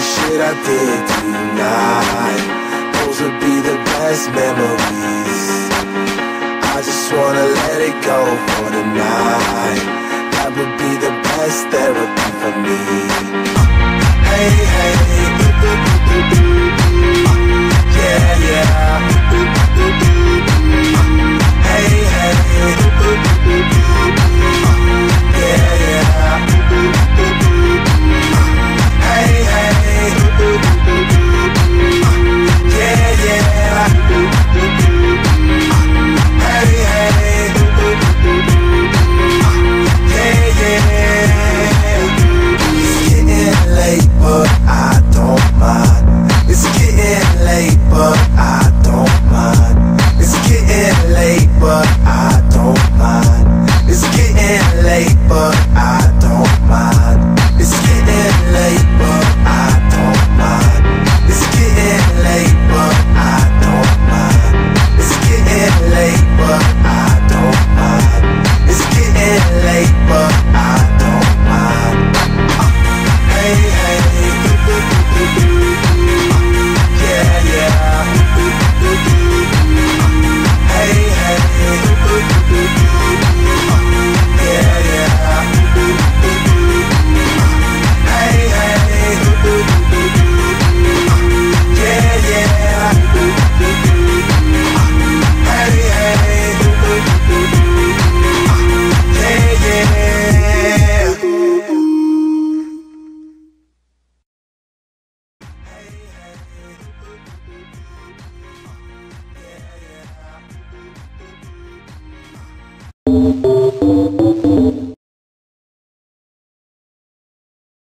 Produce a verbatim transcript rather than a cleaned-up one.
shit I did tonight, those would be the best memories. I just wanna let it go for the night. That would be the best therapy for me. Hey, hey,